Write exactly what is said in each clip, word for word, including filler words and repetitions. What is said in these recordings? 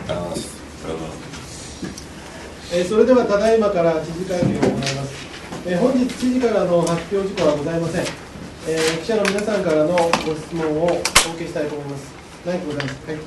えー、それではただいまから知事会見を行います。えー、本日知事からの発表事項はございません。えー、記者の皆さんからのご質問をお受けしたいと思います。何かございますか。はい、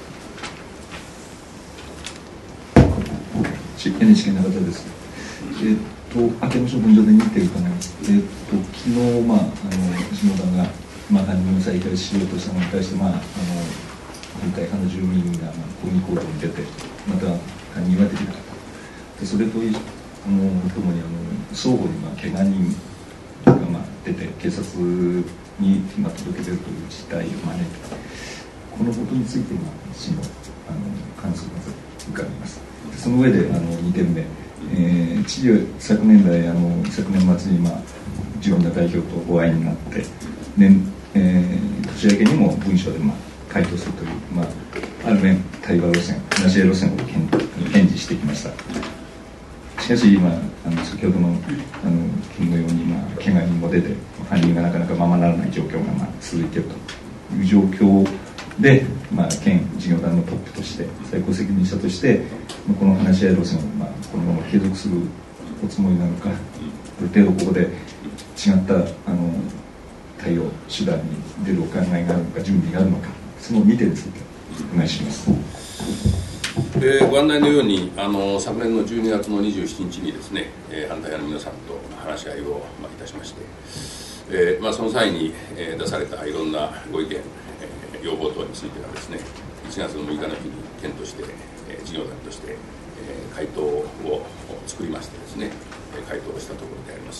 エヌエイチケー 永田です。えー、っと明けの処分所で見てるかな。えー、っと昨日まああの下田がまあ犯人を再開しようとしたのに対してまああの反対派の住民がまあ抗議行動に出てまた犯人はできなかった。でそれとあのともにあの相互にまあ怪我人がまあ出て警察にまあ届け出るという事態を招いて、このことについてまあ市のあの感想をまず伺います。その上であのにてんめ、えー、知事は昨年来あの昨年末にまあジオンダ代表とお会いになって年、えー、年明けにも文書でまあ回答するという、まあ、ある面対話路線話し合い路線を返事してきました。しかし今あの先ほどのあの件のように、まあ、怪我人も出て犯人がなかなかままならない状況がまあ続いているという状況で、まあ、県事業団のトップとして最高責任者としてこの話し合い路線を、まあ、このまま継続するおつもりなのか、ある程度ここで違ったあの対応手段に出るお考えがあるのか準備があるのか、そのにてんについてお願いします。 えー、ご案内のようにあの昨年のじゅうにがつのにじゅうしちにちにですね、えー、反対派の皆さんと話し合いを、まあ、いたしまして、えーまあ、その際に、えー、出されたいろんなご意見、えー、要望等についてはですね、いちがつのむいかの日に県として、えー、事業団として、えー、回答を作りましてですね、回答をしたところであります。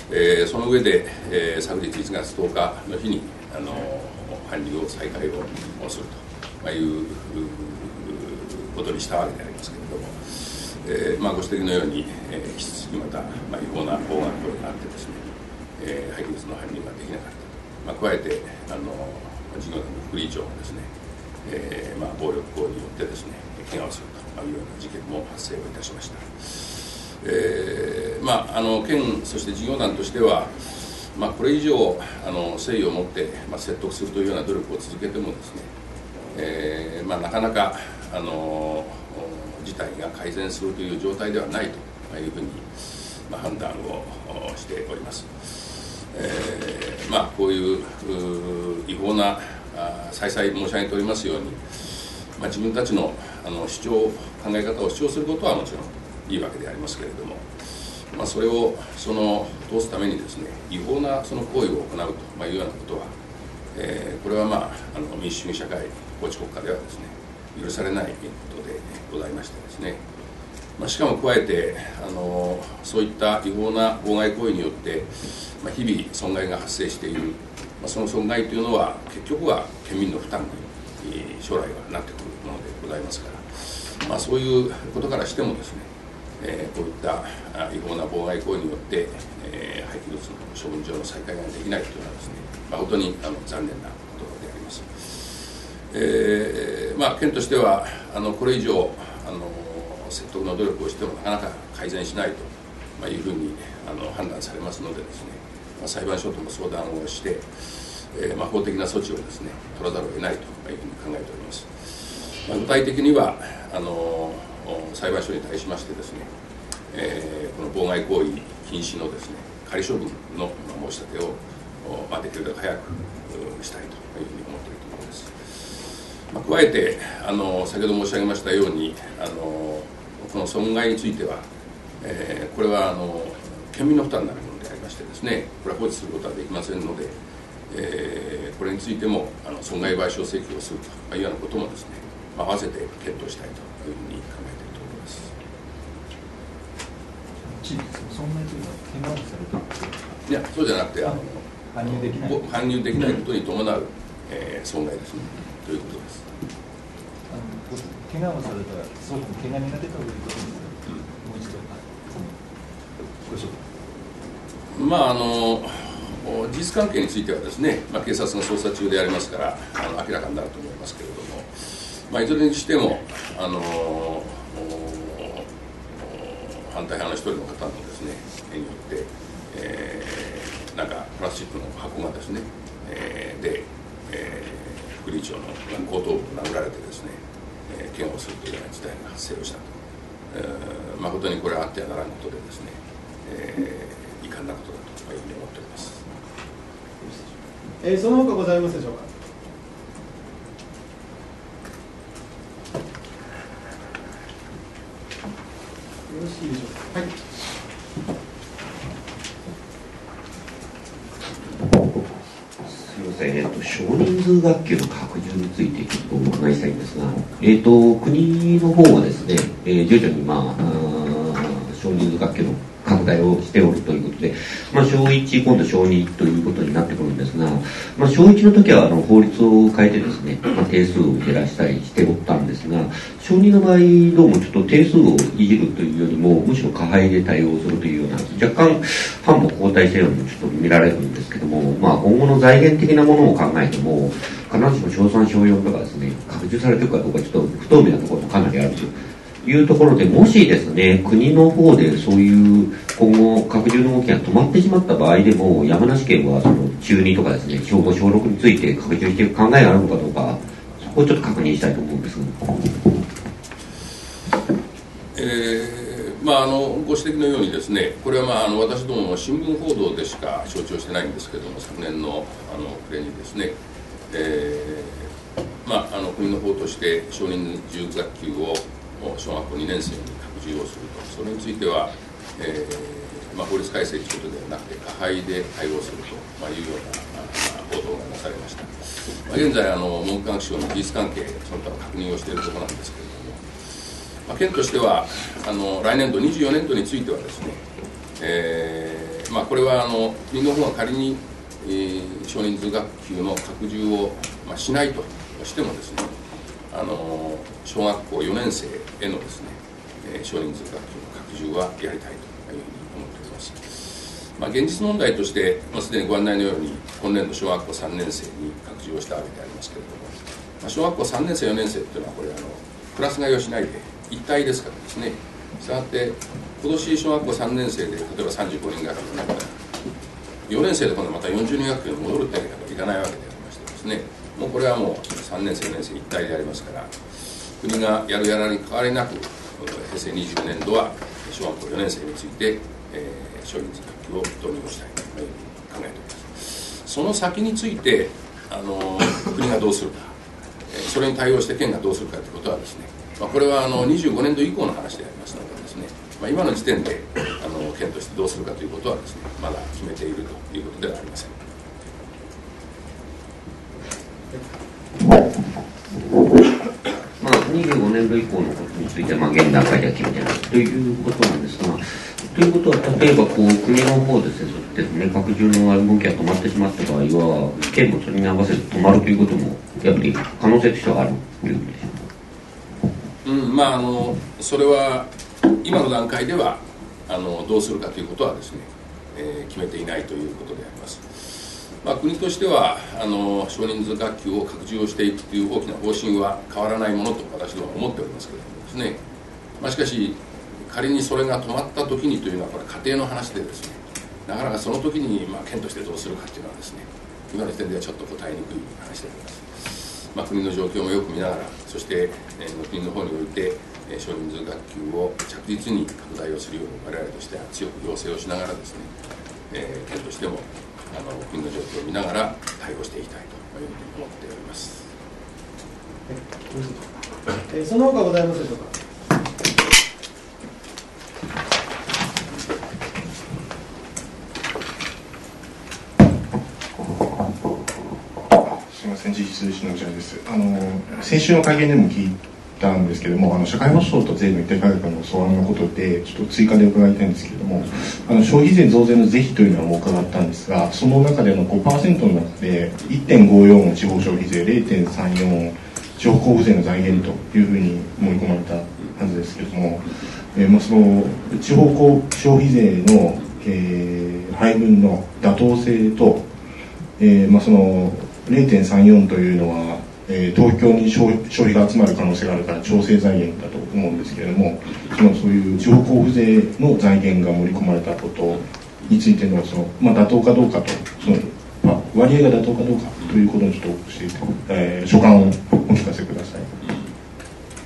えー、その上で、えー、昨日いちがつとおかの日にあの搬入を再開をするということにしたわけでありますけれども、えーまあ、ご指摘のように、えー、引き続きまた、まあ、違法な法案等があってですね、えー、廃棄物の搬入ができなかったと、まあ、加えてあの事業団の副理事長がですね、えーまあ、暴力行為によってですね怪我をするというような事件も発生をいたしました。えーまあ、あの県そして事業団としては、まあ、これ以上あの誠意を持って、まあ、説得するというような努力を続けてもですね、えーまあ、なかなかあの事態が改善するという状態ではないというふうに、まあ、判断をしております。えーまあ、こういう違法な再々申し上げておりますように、まあ、自分たちのあの主張考え方を主張することはもちろんいいわけでありますけれども、まあ、それをその通すためにですね違法なその行為を行うというようなことは、えー、これは、まあ、あの民主主義社会法治国家ではですね許されないことでございましてですね、まあ、しかも加えてあのそういった違法な妨害行為によって、まあ、日々損害が発生している、まあ、その損害というのは結局は県民の負担に将来はなってくるものでございますから、まあ、そういうことからしてもですね、えー、こういった違法な妨害行為によって、えー、廃棄物の処分場の再開ができないというのはですね、まあ、本当にあの残念なことであります。えーまあ、県としてはあのこれ以上あの説得の努力をしてもなかなか改善しないと、まあ、いうふうにあの判断されますのでですね、まあ、裁判所とも相談をして、えーまあ、法的な措置をですね取らざるを得ないというふうに考えております。まあ、具体的にはあの裁判所に対しましてですね、えー、この妨害行為禁止のですね仮処分の申し立てを、まあ、できるだけ早くしたいというふうに思っているところです。まあ、加えてあの先ほど申し上げましたようにあのこの損害については、えー、これはあの県民の負担になるものでありましてですね、これは放置することはできませんので、えー、これについてもあの損害賠償請求をするというようなこともですね、まあ、合わせて検討したいというふうに考えているところです。 知事、損害というのは怪我をされた？ いや、そうじゃなくてあの搬入できない搬入できないことに伴う、えー、損害ですね、ということです。 あの怪我をされたら、そういう怪我人が出たということですか、うん、もう一度、そのご紹介。 まああの事実関係についてはですね、まあ、警察が捜査中でありますからあの明らかになると思いますけれども、まあ、いずれにしてもあの反対派の一人の方のですねによって、えー、なんかプラスチックの箱がですね、えー、で、えー、副理事長の後頭部を殴られてですね、 えー、嫌悪するというような事態が発生をしたと、えー、誠にこれはあってはならんことでですね、えー、遺憾なことだというふうに思っております。 えー、その他ございますでしょうか。よろしいでしょうか。はい。 すみません、えっと、少人数学級の拡充についてちょっとお伺いしたいんですが、えっと、国の方はですね、えー、徐々に、まあ、あ少人数学級の拡大をしておるということで、まあ、小いち、今度小にということになってくるんですが、まあ、小いちの時はあの法律を変えてですね、まあ、定数を減らしたりしておったんですが、小にの場合どうもちょっと定数をいじるというよりもむしろ加配で対応するというような若干反も後退したようにちょっと見られるんですけども、まあ、今後の財源的なものを考えても必ずしも小さん小よんとかですね拡充されているかどうかちょっと不透明なところもかなりあるというところで、もしですね国の方でそういう今後拡充の動きが止まってしまった場合でも山梨県はその中にとかですね小ご小ろくについて拡充していく考えがあるのかどうか、そこをちょっと確認したいと思うんです。 えーまあ、あのご指摘のようにですね、これは、まあ、あの私どもの新聞報道でしか承知をしてないんですけれども、昨年のあの暮れにですね、えーまあ、あの国の方として少人数学級を小学校にねん生に拡充をすると、それについては、えーまあ、法律改正ということではなくて加配で対応すると、まあ、いうような、まあ、報道がなされました。まあ、現在あの文部科学省の事実関係その他の確認をしているところなんですけれども、まあ、県としてはあの来年度にじゅうよねんどについてはですね、えーまあ、これはあの国の方が仮に、えー、少人数学級の拡充を、まあ、しないとしてもですね、あの小学校よねん生へのですね、えー、少人数学級の拡充はやりたいというふうに思っております。まあ、現実問題として、まあ、すでにご案内のように今年度小学校さんねん生に拡充をしたわけでありますけれども、まあ、小学校さんねん生よねん生というのはこれあのクラス替えをしないで一体ですからですね、したがって今年小学校さんねん生で例えばさんじゅうごにん学級になったらよねん生で今度またよんじゅうにん学級に戻るってわけにはいかないわけでありましてですね、もうこれはもうさんねん生よねん生一体でありますから、国がやるやらに変わりなく平成にじゅうねんどは小学校よねん生について、えー、少人数学級を導入をしたいというふうに考えております。その先についてあの国がどうするか、それに対応して県がどうするかということはですね、まあ、これはあのにじゅうごねんど以降の話でありますのでですね、まあ、今の時点であの県としてどうするかということはですね、まだ決めているということではありません。 まあ、にじゅうごねんど以降のことについては、まあ、現段階では決めてないということなんですが、ということは、例えばこう国の方ですね、そうですね、拡充の動きが止まってしまった場合は、県もそれに合わせて止まるということも、やっぱり可能性としてはあるというんでしょうか。 うん、まあ、あのそれは今の段階ではあのどうするかということはですね、えー、決めていないということであります。まあ、国としてはあの少人数学級を拡充をしていくという大きな方針は変わらないものと私どもは思っておりますけれどもですね、まあ、しかし仮にそれが止まった時にというのはこれは家庭の話でですね、なかなかその時にまあ県としてどうするかというのはですね、今の時点ではちょっと答えにくい話であります。まあ、国の状況もよく見ながら、そして、えー、国の方において、えー、少人数学級を着実に拡大をするように我々としては強く要請をしながらですね、えー、県としてもあの国の状況を見ながら対応していきたいというふうに思っております。 えー、その他ございますでしょうか。 すみません、事実のこちらです。あの先週の会見でも聞いたんですけれども、あの社会保障と税の一体改革の素案のことでちょっと追加で伺いたいんですけれども、あの消費税増税の是非というのはもう伺ったんですが、その中での ごパーセント の中で いってんごよん を地方消費税、 れいてんさんよん を地方交付税の財源というふうに盛り込まれたはずですけれども、えーまあ、その地方消費税の、えー、配分の妥当性と、えーまあ、その れいてんさんよん というのは、えー、東京に 消, 消費が集まる可能性があるから調整財源だと思うんですけれども、そのそういう地方交付税の財源が盛り込まれたことについてのその、まあ、妥当かどうかと、その、まあ、割合が妥当かどうかということをちょっと教えて、えー、所感をお聞かせください。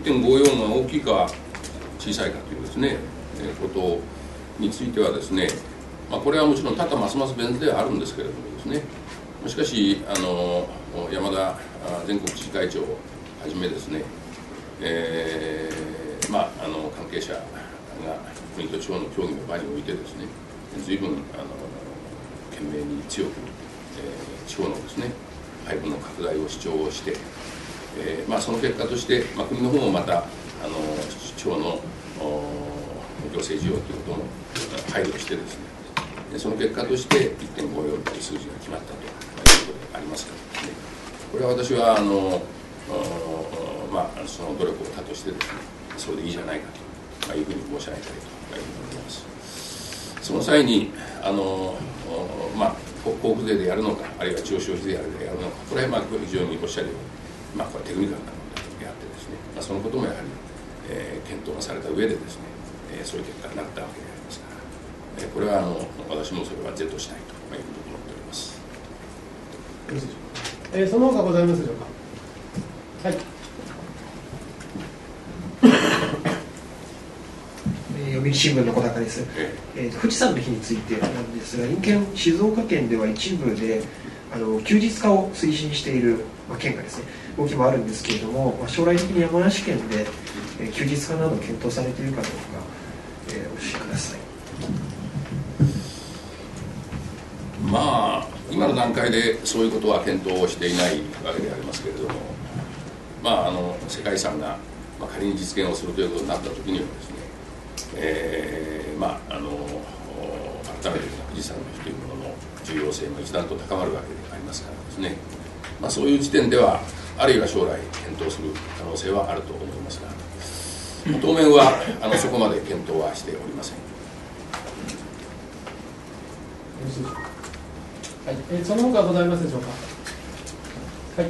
てんごよん が大きいか小さいかというですね、えー、ことについてはですね、まあ、これはもちろん多々ますます弁ではあるんですけれどもですね、しかしあの山田全国知事会長をはじめですね、えーまあ、あの関係者が国と地方の協議の場においてですね、随分あの懸命に強く、えー、地方のですね配分の拡大を主張をして、えーまあ、その結果として、まあ、国の方もまたあの地方の行政事業ということも配慮してですね、その結果として いってんごよん という数字が決まったということでありますからですね、これは私はあの、まあ、その努力を他としてですね、それでいいじゃないかと、まあ、いうふうに申し上げたいというふうに思います。その際にあの、まあ、交付税でやるのか、あるいは中央消費税でやるのか、これはまあ非常におっしゃるように、まあ、これはテクニカルな問題であってですね、まあ、そのこともやはり、えー、検討がされた上でですね、えー、そういう結果になったわけでありますから、えー、これはあの私もそれは是としたいというふうに思っております。 よろしいでしょうか。えー、その他ございますでしょうか。はい。 読売新聞の小高です、えー、富士山の日についてなんですが、隣県静岡県では一部であの休日化を推進している、まあ、県がですね動きもあるんですけれども、まあ、将来的に山梨県で、えー、休日化など検討されているかどうか、えー、お教えください。 まあ今の段階でそういうことは検討をしていないわけでありますけれども、まああの世界遺産が、まあ、仮に実現をするということになったときにはですね、えー、まああの改めて富士山の日というものの重要性も一段と高まるわけでありますからですね、まあ、そういう時点ではあるいは将来検討する可能性はあると思いますが、当面はあのそこまで検討はしておりません。 はい、えー、その他ございますでしょうか。はい。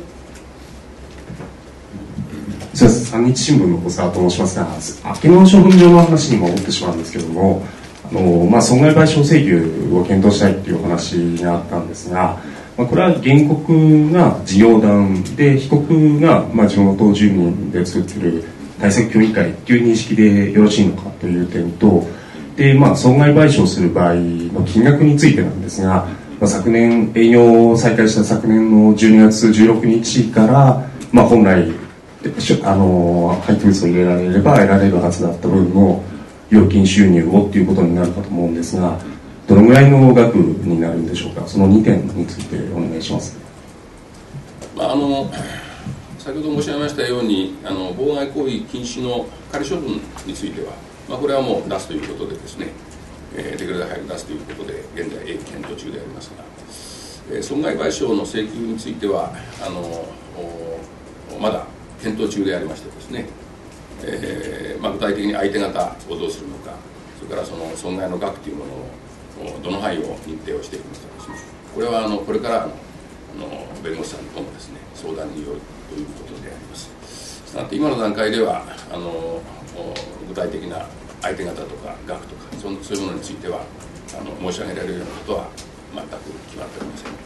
そうです。三日新聞の小沢と申しますが、秋野処分場の話に戻ってしまうんですけれども、あのまあ、損害賠償請求を検討したいというお話があったんですが、まあ、これは原告が事業団で、被告がまあ地元住民で作っている対策協議会という認識でよろしいのかという点と、でまあ、損害賠償する場合の金額についてなんですが、まあ、昨年営業を再開した昨年のじゅうにがつじゅうろくにちから、まあ、本来あの廃棄物を入れられれば得られるはずだった分の料金収入をということになるかと思うんですが、どのぐらいの額になるんでしょうか。そのにてんについてお願いします。 まあ、あの先ほど申し上げましたように、あの妨害行為禁止の仮処分については、まあ、これはもう出すということでですね、えー、デクレで早く出すということで現在検討中でありますが、えー、損害賠償の請求についてはあのまだ検討中でありましてですね、えーまあ、具体的に相手方をどうするのか、それからその損害の額というものをどの範囲を認定をしていくのかですね、これはあのこれからあのあの弁護士さんとのですね相談によるということであります。したがって今の段階ではあの具体的な相手方とか額とかそのそういうものについてはあの申し上げられるようなことは全く決まっておりません。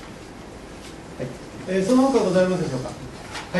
はい、えー、その他ございますでしょうか。はい。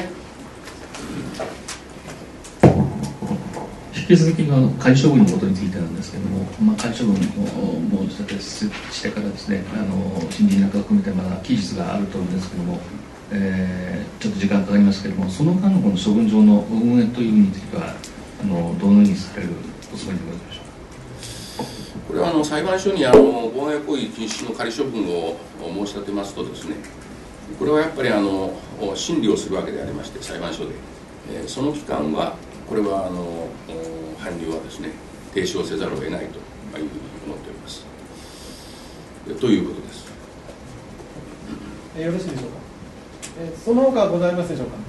引き続きの仮処分のことについてなんですけれども、まあ、仮処分をもうしてからですね、あの新人なんかを含めてまだ期日があると思うんですけれども、えー、ちょっと時間かかりますけれども、その間のこの処分場の運営というについてはあのどのようにされるおつもりでございましょうか。 これはあの裁判所にあの妨害行為禁止の仮処分を申し立てますとですね、これはやっぱりあの審理をするわけでありまして、裁判所で、えー、その期間はこれはあの判例はですね停止をせざるを得ないというふうに思っております。ということです。 えー、よろしいでしょうか。えー、その他ございますでしょうか。よ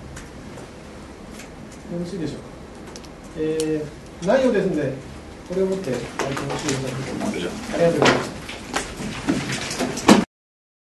ろしいでしょうか。えー、内容ですのでこれをもって会見を終了させていただきます。ありがとうございました。